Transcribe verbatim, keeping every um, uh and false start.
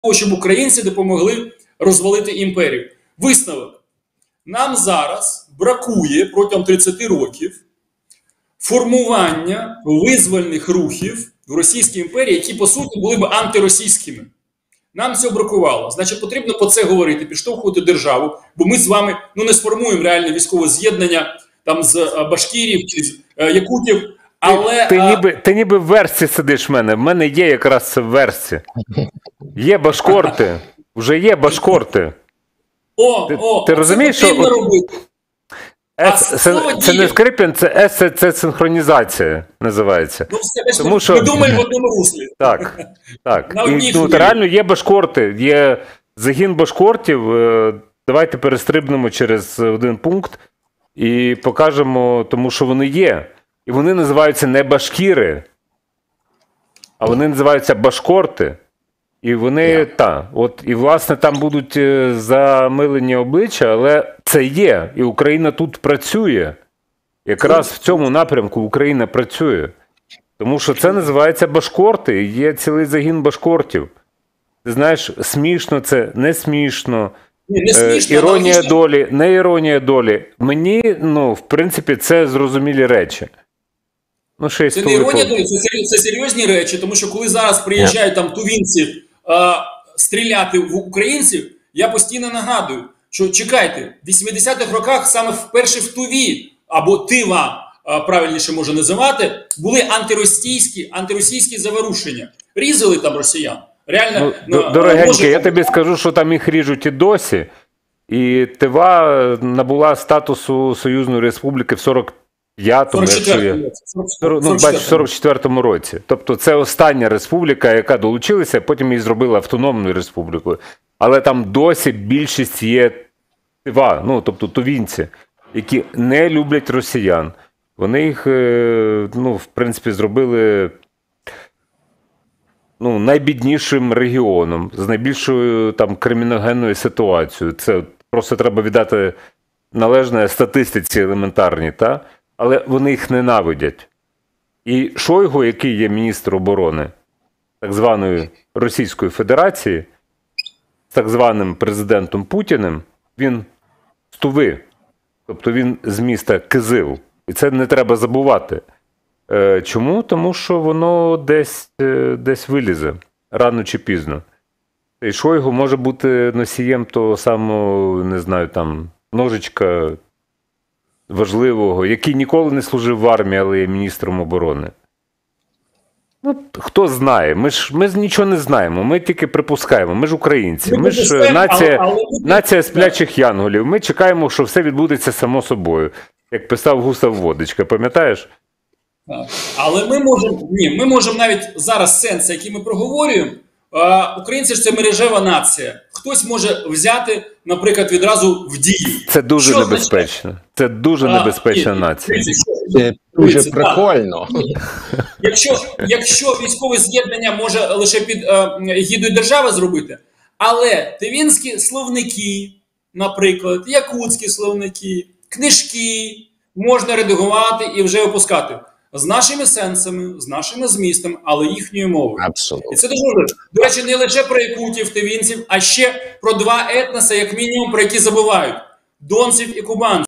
щоб українці допомогли розвалити імперію. Висновок. Нам зараз бракує протягом тридцяти років формування визвольних рухів в Російській імперії, які, по суті, були б антиросійськими. Нам цього бракувало. Значить, потрібно про це говорити, підштовхувати державу, бо ми з вами ну, не сформуємо реальне військове з'єднання там з башкірів чи з якутів. Але, ти, ти, а... ніби, ти ніби в версі сидиш в мене. В мене є якраз це в версі. Є башкорти. Вже є башкорти. О, ти, о, ти розумієш, що... от, робити. С, це, це не скрипін, це С, це синхронізація називається. Ну, все, тому, ми, що... ми думаємо в одному руслі. Так, так. І, ну, хвилі. реально є башкорти, є загін башкортів. Давайте перестрибнемо через один пункт і покажемо, тому що вони є. І вони називаються не башкіри, а вони називаються башкорти. І вони, yeah. та, от, і власне там будуть замилені обличчя, але це є. І Україна тут працює. Якраз в цьому напрямку Україна працює. Тому що це називається башкорти, і є цілий загін башкортів. Ти знаєш, смішно це, не смішно. Ні, не смішно, іронія логічно. долі, не іронія долі. Мені, ну, в принципі, це зрозумілі речі. Ну, ще це не іронія долі, це, це серйозні речі, тому що коли зараз приїжджають там тувінці а, стріляти в українців, я постійно нагадую, що чекайте, в вісімдесятих роках саме вперше в Туві, або Тива, а, правильніше може називати, були антиросійські, антиросійські заворушення. Різали там росіян. Реально, ну, дорогенький, може... я тобі скажу, що там їх ріжуть і досі. І Тива набула статусу Союзної Республіки в сорок п'ятому, ну, сорок четвертому році. Тобто це остання республіка, яка долучилася, потім її зробили автономною республікою. Але там досі більшість є Тива, ну, тобто тувінці, які не люблять росіян. Вони їх, ну, в принципі, зробили ну, найбіднішим регіоном, з найбільшою там криміногенною ситуацією. Це просто треба віддати належне статистиці елементарній, та? Але вони їх ненавидять. І Шойгу, який є міністр оборони так званої Російської Федерації, з так званим президентом Путіним, він з Туви. Тобто він з міста Кизил. І це не треба забувати. Чому? Тому що воно десь, десь вилізе, рано чи пізно. І Шойгу може бути носієм того самого, не знаю, там, ножичка важливого, який ніколи не служив в армії, але є міністром оборони. Ну, хто знає? Ми ж, ми ж нічого не знаємо, ми тільки припускаємо, ми ж українці, ми ж нація, але, але... нація сплячих янголів, ми чекаємо, що все відбудеться само собою, як писав Густав Водичка, пам'ятаєш? Так. Але ми можемо, ні, ми можемо навіть зараз сенси, які ми проговорюємо, а, українці ж це мережева нація. Хтось може взяти, наприклад, відразу в дію. Це дуже що небезпечно. Значить? Це дуже а, небезпечна ні, нація. Це дуже прикольно. Якщо, якщо військове з'єднання може лише під а, гідою держави зробити, але тивінські словники, наприклад, якутські словники, книжки можна редагувати і вже випускати. З нашими сенсами, з нашими змістом, але їхньою мовою. Абсолютно. І це дуже важливо. До речі, не лише про якутів, тивінців, а ще про два етноси, як мінімум, про які забувають. Донців і кубанців.